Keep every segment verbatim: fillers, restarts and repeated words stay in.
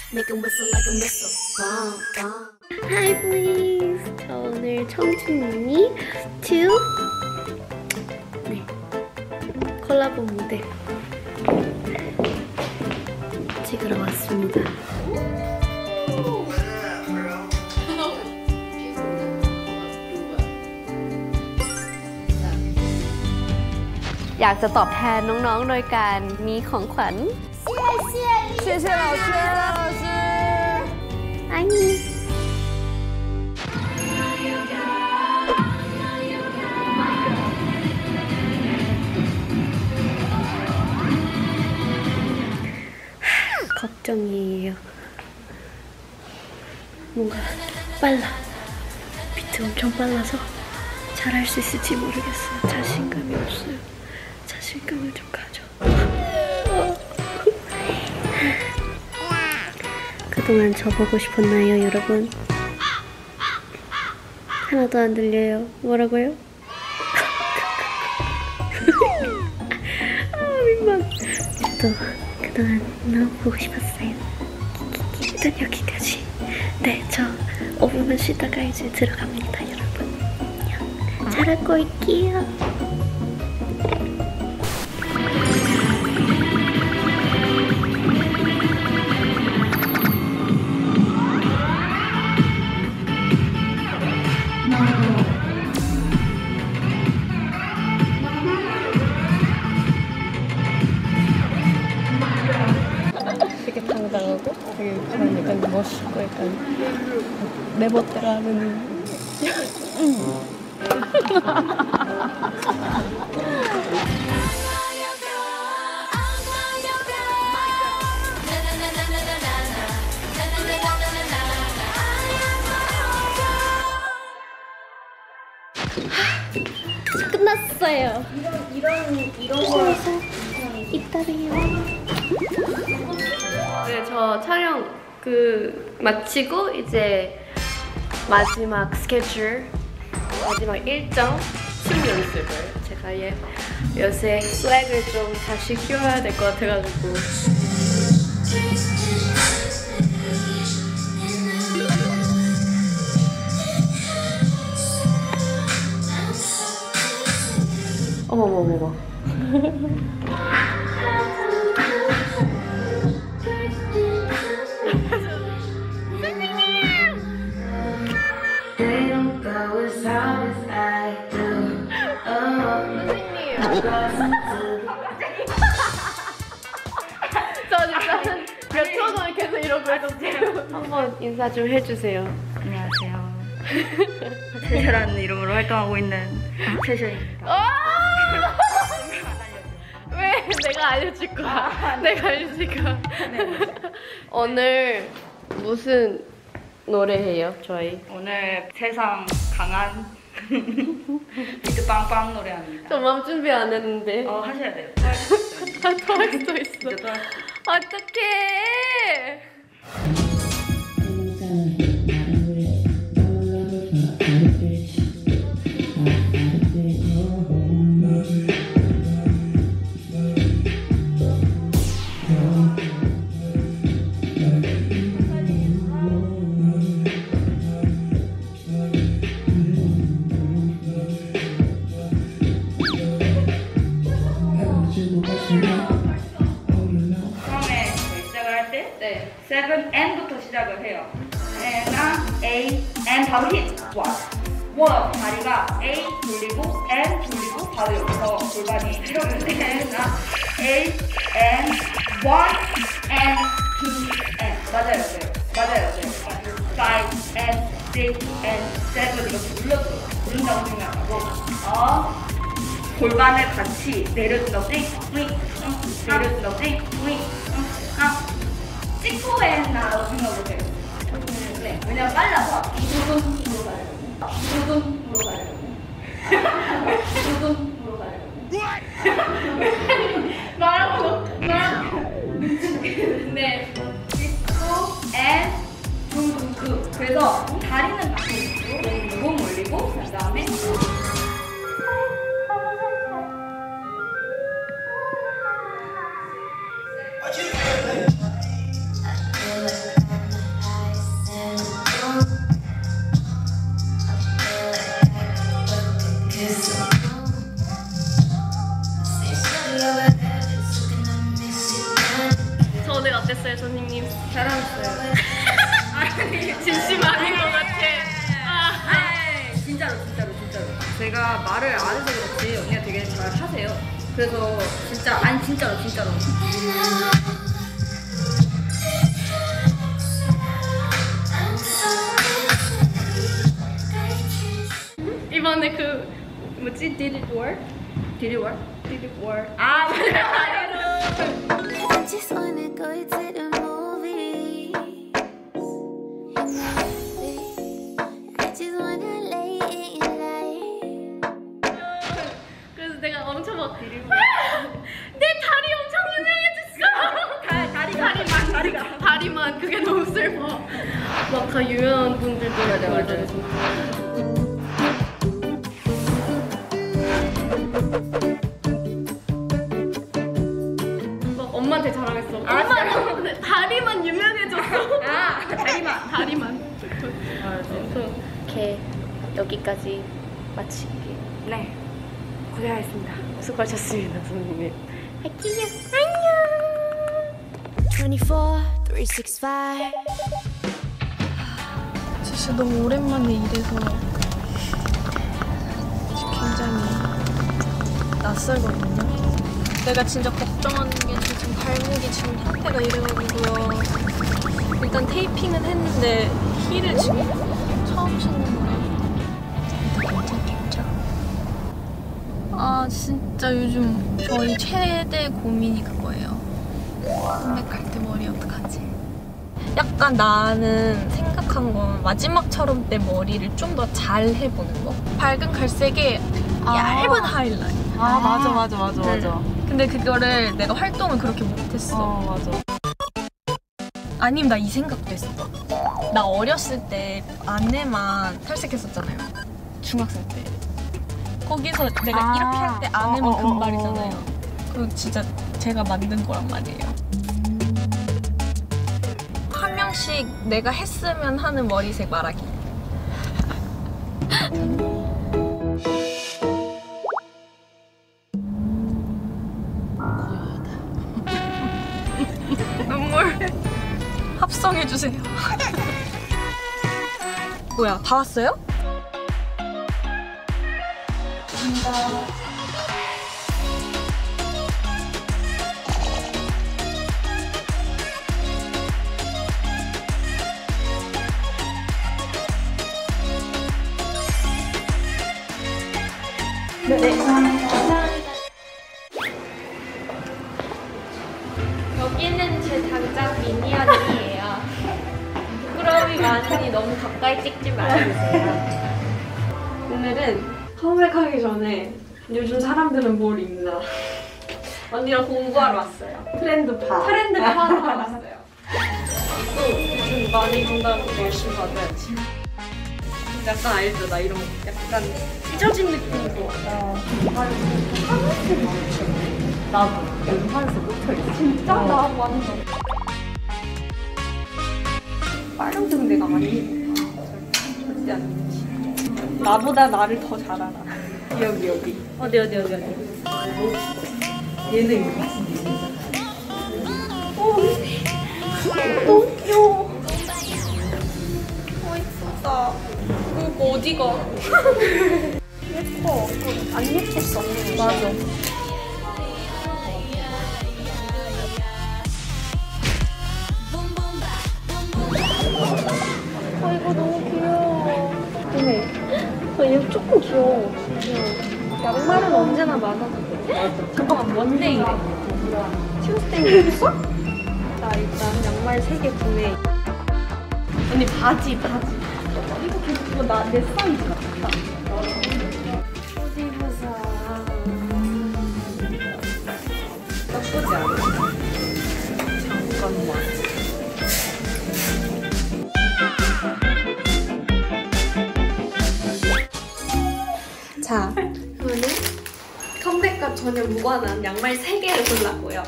Make 'em whistle like a missile. Bomb, bomb. Hi please. 저 오늘 청춘미 투 네 콜라보 무대 찍으러 왔습니다.อยากจะตอบแทนน้องๆโดยการมีของขวัญ谢谢老师老师爱你걱정이에요. 뭔가 빨라. 비트 엄청 빨라서 잘할 수 있을지 모르겠어요. 자신감이 없어요. 자신감을 좀 가져. 그동안 저 보고 싶었나요, 여러분? 하나도 안 들려요. 뭐라고요? 아, 민망. 또 그동안 너무 보고 싶었어요. 일단 여기까지. 네, 저 오 분만 쉬다가 이제 들어갑니다, 여러분. 잘하고 올게요. 되게 당당하고 되게 그런 약간 멋있고 약간 내 멋대로 하는 끝났어요. 이런 이런 이런 거에서 이따 봬요. 네, 저 촬영 그 마치고 이제 마지막 스케줄, 마지막 일정 춤 연습을 제가 예, 요새 슬랙을 좀 다시 키워야 될 것 같아가지고 어머머머머 저 진짜 몇 초 동안 계속 이러고 있었어요. 한번 인사 좀 해주세요. 안녕하세요. 셰셰라는 이름으로 활동하고 있는 셰셰입니다. 왜 내가 알려줄 거야? 내가 알려줄 거야. 네. 오늘 무슨 노래 해요, 저희? 오늘 세상 강한 비트 빵빵 노래합니다. 저 마음 준비 안 했는데. 어 하셔야 돼요. 아, 토할 수도 있어. 진짜 또 할- 어떡해. 처음에 저희 시작을 할 때 네. 세븐 앤부터 시작을 해요. N랑 A, N 바로 힛. 원. 원. 다리가 A 돌리고 N 돌리고 바로 여기서 골반이 이러면 N랑 A, N, one, N, two, N. 맞아요, 맞아요. 맞아요, 맞아요. five, N, six, N, seven 이렇게 눌러줘요. 누른다고 생각하고 어. 골반을 같이 내려준다고 띵, 윙, 응, 내려준다고 띵, 윙, 응, 아. 찍고 했나라고 생각을 해요. 네, 왜냐면 빨라서 두둥으로 가려고 두둥으로 가려고 두둥으로 가려고 말하고 말하고 네, 찍고 앤 둥둥 그 그래서 다리는 밖으로 몸 올리고 그 다음에 오늘 어땠어요, 선생님? 잘하셨어요. 아니, 진심 아닌 것 같아. 아니, 진짜로, 진짜로, 진짜로. 제가 말을 안 해서 그렇지 언니가 되게 잘 하세요. 그래서 진짜, 아니, 진짜로, 진짜로. 이번에 그 뭐지? Did it work? Did it work? Did it work? 아, 맞아요. I just wanna go to the movies. I just wanna lay in your light. 그래서 내가 엄청 막 내 다리 엄청 유명해졌어. 다, 다리가, 다리만 다리가. 다리만 그게 너무 슬퍼. 막 다 유명한 분들도 맞아, 맞아. 막 엄마한테 자랑했어. 아, 엄마는 다리만 유명해졌어. 아, 다리만. 다리만. 아, 그래서 이렇게 여기까지 마치기. 네. 고생하셨습니다. 수고하셨습니다, 선생님. 할게요. 안녕. twenty-four, three sixty-five. 진짜 너무 오랜만에 일해서 굉장히 낯설거든요. 내가 진짜 걱정하는 게 지금 발목이 지금 상태가 이래가지고요. 일단 테이핑은 했는데 힐을 지금 처음 신는 거예요. 괜찮겠죠? 아 진짜 요즘 저희 최대 고민이 그거예요. 컴백할 때 머리 어떡하지? 약간 나는 생각한 건 마지막처럼 내 머리를 좀 더 잘 해보는 거. 밝은 갈색에 아. 얇은 하이라이트. 아 맞아 맞아 맞아 맞아. 근데 그거를 내가 활동을 그렇게 못했어. 어 맞아. 아니면 나 이 생각도 했어. 나 어렸을 때 안에만 탈색했었잖아요. 중학생 때. 거기서 내가 아. 이렇게 할 때 안에만 어, 어, 어, 금발이잖아요. 어. 그거 진짜 제가 만든 거란 말이에요. 한 명씩 내가 했으면 하는 머리색 말하기. 눈물 합성해주세요. 뭐야, 다 왔어요? 여기는 제 당장 미니언이에요. 부끄러움이 많으니 너무 가까이 찍지 말아주세요. 오늘은 컴백하기 전에 요즘 사람들은 뭘 입나 언니랑 공부하러 왔어요. 트렌드파. 트렌드파 하러 왔어요. 또 요즘 많이 본다고 열심히 받아야지. 약간 알죠? 나 이런 거 약간 찢어진 느낌으로. 나도 연판에서 꽂혀있어. 진짜? 나 완전. 빨간색은 내가 안 입어. 절대 안 입지. 나보다 나를 더 잘 알아. 여기 여기. 어디 어디 어디 어디. 얘는 이거 어, 너무 귀여워. 어, 이쁘다. 이거 어디가? 예뻐. 안 예뻤어. 맞아. 아 이거 너무 귀여워. 근데 아, 얘 조금 귀여워. 양말은 언제나 많아. 잠깐만 원데이래. 튜스데이 있어? 나 일단 양말 세 개 구매. 언니 바지 바지. 이거 이거 나내 사이즈 같다. 어디 보자. 나쁘지 않아. 잠깐만. 자, 저는 컴백과 전혀 무관한 양말 세 개를 골랐고요.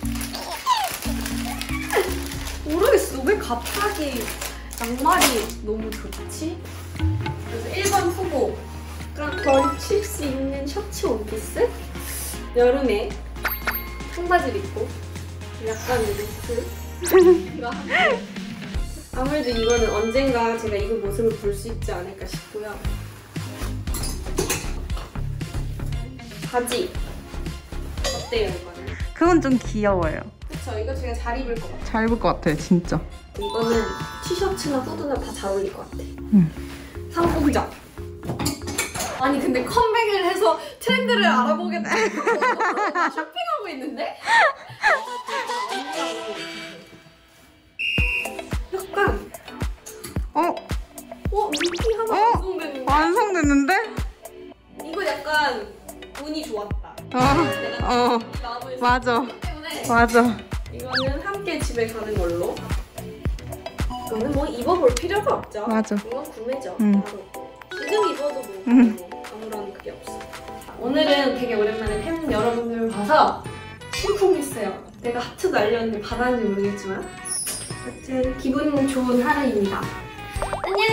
모르겠어. 왜 갑자기 양말이 너무 좋지? 그래서 일 번 후보. 걸칠 수 있는 셔츠 원피스. 여름에 청바지를 입고 약간 루트. 아무래도 이거는 언젠가 제가 이 모습을 볼 수 있지 않을까 싶고요. 바지 어때요 이거는? 그건 좀 귀여워요. 그쵸, 이거 제가 잘 입을 것 같아요. 잘 입을 것 같아요, 진짜. 이거는 티셔츠나 후드나 다 잘 어울릴 것 같아. 응. 상봉장. 아니 근데 컴백을 해서 트렌드를 알아보겠다고 쇼핑하고 있는데? 약간 어? 어? 루피 하나 어? 완성됐는데? 완성됐는데? 이거 약간 운이 좋았다. 어, 내가 어, 나무에서 맞아. 샀기 때문에 맞아. 이거는 함께 집에 가는 걸로. 이거는 뭐 입어볼 필요가 없죠. 맞아. 이건 구매죠. 응. 바로. 지금 입어도 뭐 응. 아무런 그게 없어. 오늘은 되게 오랜만에 팬 여러분들을 봐서 심쿵했어요. 내가 하트 날렸는데 받았는지 모르겠지만 어쨌든 기분 좋은 하루입니다. 안녕!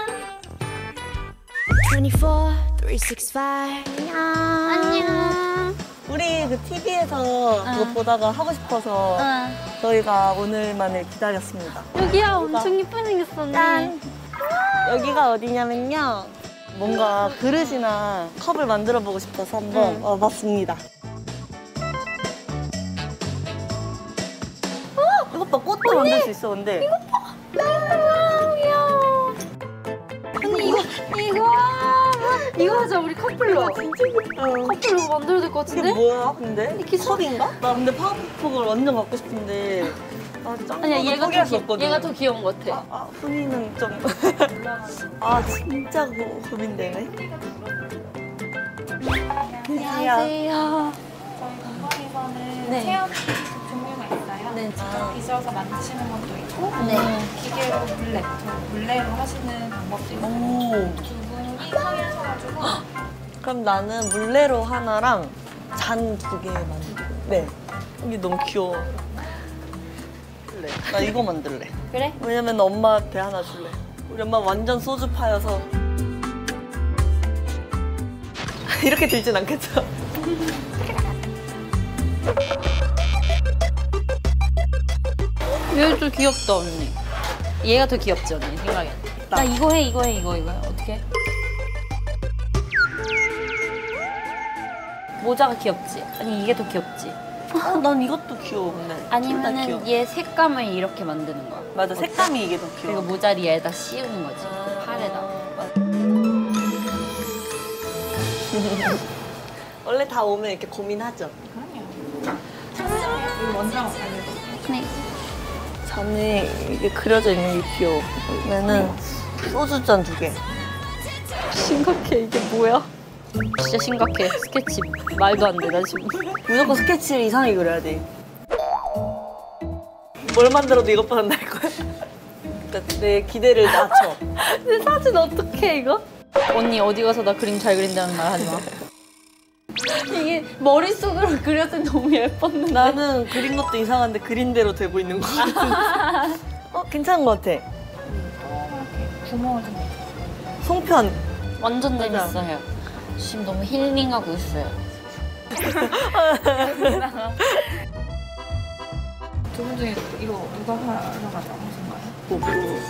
twenty-four, three sixty-five. 안녕. 우리 그 티비에서 그거 보다가 하고 싶어서 저희가 오늘만을 기다렸습니다. 여기야 엄청 예쁘게 생겼어 언니. 짠! 여기가 어디냐면요. 뭔가 그릇이나 컵을 만들어 보고 싶어서 한번 응. 와봤습니다. 이것 봐, 꽃도 만들 수 있어, 근데. 언니 이거 이거 이거 하자 우리 커플로. 커플로 만들어야 될 것 이게 같은데? 뭐야, 근데? 이렇게 서- 컵인가? 나 근데 파워포크를 완전 갖고 싶은데. 아, 짱 아니야 얘가 포기할 더 수 귀, 없거든. 얘가 더 귀여운 것 같아. 아, 아, 훈이는 좀. 아, 진짜 고, 고민되네. 안녕하세요. 저희 공방에서는 네. 체험 종류가 있어요. 네. 직접 빚어서 만드시는 것도 있고 네. 기계로 물레, 물레로 하시는 방법도 있고 오. 두 분이 상의하셔가지고 그럼 나는 물레로 하나랑 잔 두 개 만들고. 네. 이게 너무 귀여워. 그래. 나 이거 만들래. 그래? 왜냐면 엄마한테 하나 줄래. 우리 엄마 완전 소주파여서. 이렇게 들진 않겠죠? 얘가 좀 귀엽다 언니. 얘가 더 귀엽지 언니 생각에. 나 이거 해 이거 해 이거 이거 해. 어떻게? 모자가 귀엽지? 아니 이게 더 귀엽지? 어, 난 이것도 귀여워, 근데. 둘다 아니면은 귀여워. 얘 색감을 이렇게 만드는 거야. 맞아, 색감이 이게 더 그리고 귀여워. 모자리에다 씌우는 거지. 아, 팔에다. 맞아. 원래 다 오면 이렇게 고민하죠. 이거 원장 알려드릴게요. 네. 잔에 이게 그려져 있는 게 귀여워. 그러면은 소주잔 두 개. 심각해 이게 뭐야? 진짜 심각해. 스케치 말도 안 돼. 나 지금. 무조건 스케치를 이상하게 그려야 돼. 뭘 만들어도 이것보단 나을 거야. 그러니까 내 기대를 낮춰. 내 사진 어떡해 이거? 언니 어디 가서 나 그림 잘 그린다는 말 하지 마. 이게 머릿속으로 그려도 너무 예뻤는데. 나는 그린 것도 이상한데 그린 대로 되고 있는 거 같아. 어, 괜찮은 것 같아. 이렇게 구멍을 좀 내주세요. 송편. 완전 맞아. 재밌어요. 지금 너무 힐링하고 있어요. 두 분 중에 이거 누가 하러 가자고 하신가요?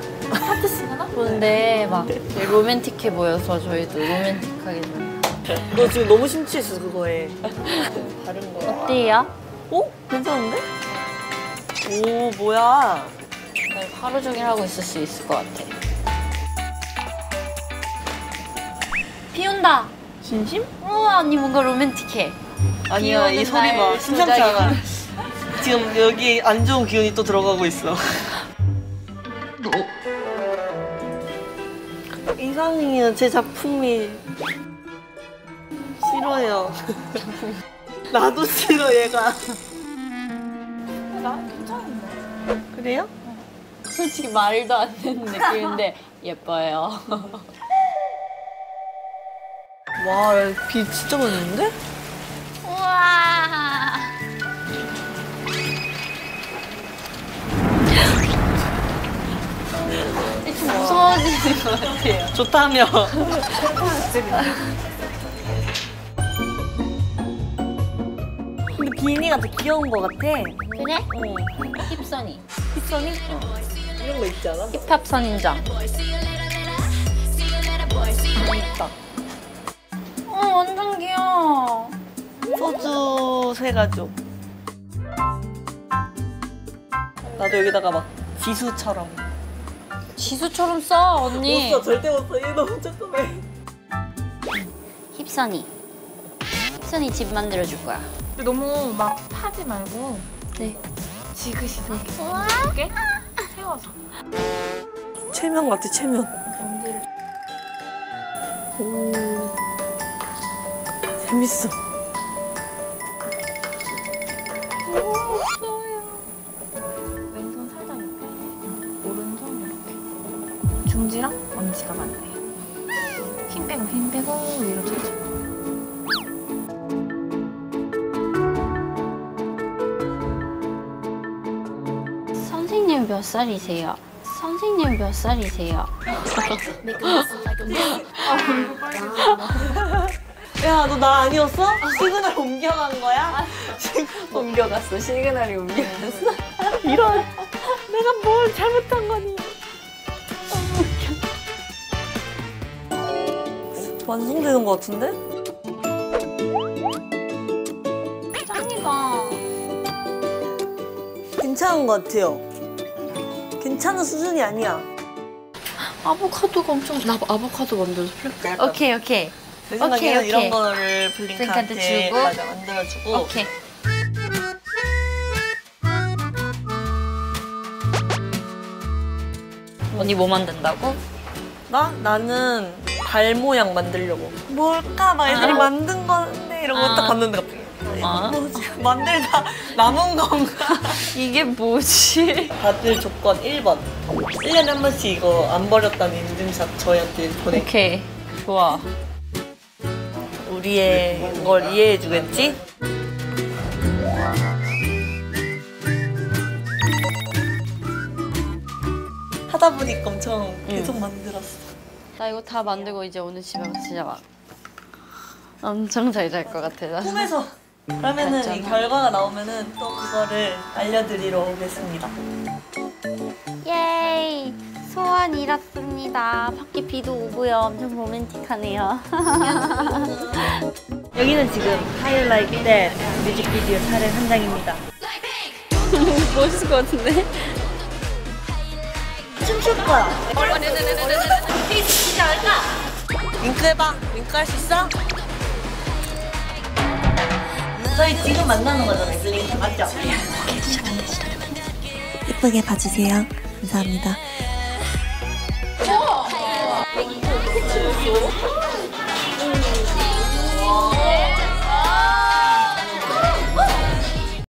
근데 막 되게 로맨틱해 보여서 저희도 로맨틱하게 좀. 너 지금 너무 심취했어, 그거에. 다른 거야. 어때요? 어? 괜찮은데? 오, 뭐야. 하루 종일 하고 있을 수 있을 것 같아. 비 온다. 진심? 우와 언니 뭔가 로맨틱해. 아니야, 비 이 오는 소리 봐. 날 심상치 도자기. 않아. 지금 여기 안 좋은 기운이 또 들어가고 있어. 이상해요, 제 작품이. 싫어요. 나도 싫어, 얘가. 나 괜찮은데? 그래요? 솔직히 말도 안 되는 느낌인데 예뻐요. 와, 비 진짜 많이 오는데? 우와. 좀 무서워지는 것 같아요. 좋다며. 근데 비니가 더 귀여운 것 같아. 그래? 힙선이. 힙선이? 어. 이런 거 있지 않아? 힙합 선인장. 있다. 어, 완전 귀여워. 소주 세 가죽. 나도 여기다가 막 지수처럼. 지수처럼 써, 언니. 못 써, 절대 못 써. 얘 너무 조그매. 힙선이. 힙선이 집 만들어줄 거야. 근데 너무 막 파지 말고 네. 지그시 우와. 이렇게 세워서. 체면 같아, 체면. 오. 재밌어. 왼손 살짝 이렇게, 오른손 이렇게. 중지랑 엄지가 맞네요. 힘 빼고 힘 빼고 위로 쳐줘. 선생님 몇 살이세요? 선생님 몇 살이세요? 야, 너 나 아니었어? 시그널 옮겨간 거야? 옮겨갔어. 시그널이 옮겨갔어. 이런. 내가 뭘 잘못한 거니? 완성되는 거 같은데? 짱이다. 괜찮은 거 같아요. 괜찮은 수준이 아니야. 아보카도가 엄청 나 아보카도 만들어서 플랫. 오케이, 오케이. 내 생각에는 오케이, 이런 오케이. 거를 블링크한테 블링크한테 주고. 맞아, 만들어주고. 오케이. 언니 뭐 만든다고? 나? 나는 발 모양 만들려고. 뭘까? 막 애들이 아. 만든 건데 이러고 아. 딱 봤는데 갑자기. 아. 뭐지? 만들다 남은 건가? 이게 뭐지? 받을 조건 일 번. 일 년에 한 번씩 이거 안 버렸다는 인증샷 저희한테 보내. 오케이. 좋아. 우리의 걸 이해해 주겠지? 하다 보니까 엄청 계속 만들었어. 나 이거 다 만들고 이제 오늘 집에 가서 진짜 막 엄청 잘 잘 것 같아. 나. 꿈에서. 그러면은 이 결과가 나오면은 또 그거를 알려드리러 오겠습니다. 예이! 소원 이뤘습니다. 밖에 비도 오고요. 엄청 로맨틱하네요. 여기는 지금 How You Like That 뮤직비디오 촬영 현장입니다. 멋있을 것 같은데? 춤출 거야. 윙크 해봐. 윙크 할 수 있어? 저희 지금 만나는 거잖아요. 블링크 맞죠? 예쁘게 봐주세요. 감사합니다.